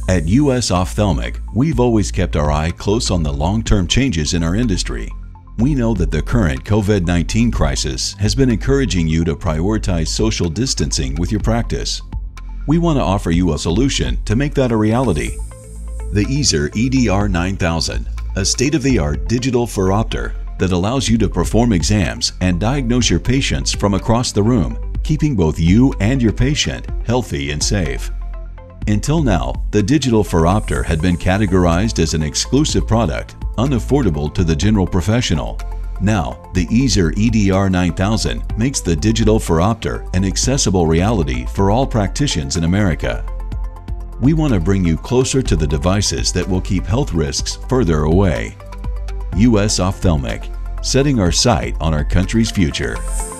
At US Ophthalmic, we've always kept our eye close on the long-term changes in our industry. We know that the current COVID-19 crisis has been encouraging you to prioritize social distancing with your practice. We want to offer you a solution to make that a reality. The Eazer EDR 9000, a state-of-the-art digital phoropter that allows you to perform exams and diagnose your patients from across the room, keeping both you and your patient healthy and safe. Until now, the digital phoropter had been categorized as an exclusive product, unaffordable to the general professional. Now, the Eazer EDR 9000 makes the digital phoropter an accessible reality for all practitioners in America. We want to bring you closer to the devices that will keep health risks further away. US Ophthalmic, setting our sight on our country's future.